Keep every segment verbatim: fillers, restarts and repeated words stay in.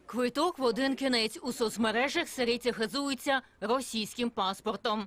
Квиток в один кінець. У соцмережах сирійці хизуються російським паспортом.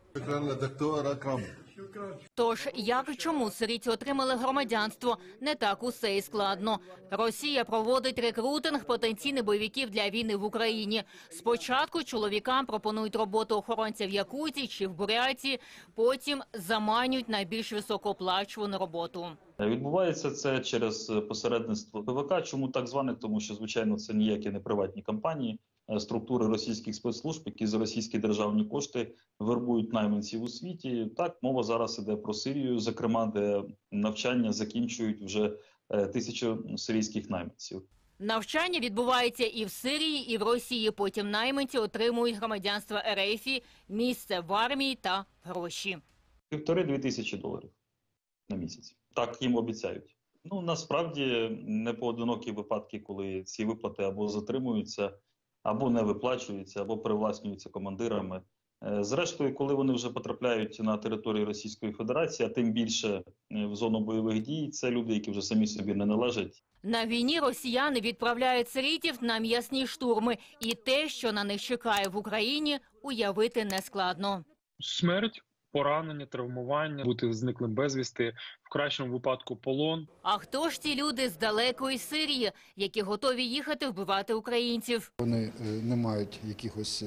Тож, як і чому сирійці отримали громадянство, не так усе і складно. Росія проводить рекрутинг потенційних бойовиків для війни в Україні. Спочатку чоловікам пропонують роботу охоронця в Якутії чи в Бурятії, потім заманюють на більш високооплачувану роботу. Відбувається це через посередництво ПВК. Чому так зване? Тому що, звичайно, це ніякі не приватні компанії, структури російських спецслужб, які за російські державні кошти вербують найманців у світі. Так, мова зараз іде про Сирію, зокрема, де навчання закінчують вже тисячу сирійських найманців. Навчання відбувається і в Сирії, і в Росії. Потім найманці отримують громадянство РФ, місце в армії та гроші. Півтори-дві тисячі доларів на місяць. Так їм обіцяють. Ну, насправді, не поодинокі випадки, коли ці виплати або затримуються, або не виплачуються, або привласнюються командирами. Зрештою, коли вони вже потрапляють на територію Російської Федерації, а тим більше в зону бойових дій, це люди, які вже самі собі не належать. На війні росіяни відправляють сирійців на м'ясні штурми. І те, що на них чекає в Україні, уявити нескладно. Смерть, поранення, травмування, бути зниклим безвісти, в кращому випадку полон. А хто ж ті люди з далекої Сирії, які готові їхати вбивати українців? Вони не мають якихось,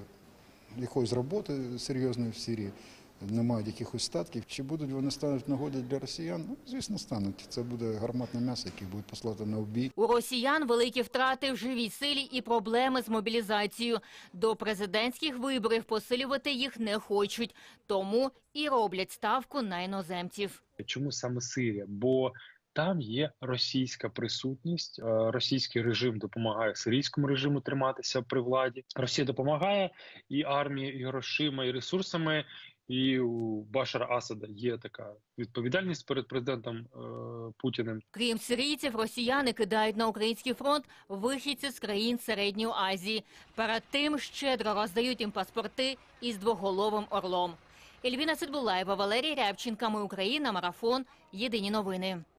якоїсь роботи серйозної в Сирії, не мають якихось статків. Чи будуть вони стануть в нагоді для росіян? Ну, звісно, стануть. Це буде гарматне м'ясо, яке будуть послати на обій. У росіян великі втрати в живій силі і проблеми з мобілізацією. До президентських виборів посилювати їх не хочуть. Тому і роблять ставку на іноземців. Чому саме Сирія? Бо там є російська присутність, російський режим допомагає сирійському режиму триматися при владі. Росія допомагає і армією, і грошима, і ресурсами. І у Башара Асада є така відповідальність перед президентом е, Путіним. Крім сирійців, росіяни кидають на український фронт вихідці з країн Середньої Азії. Перед тим щедро роздають їм паспорти із двоголовим орлом. Ельвіна Сидбулаєва, Валерій Рябченко. Ми Україна. Марафон. Єдині новини.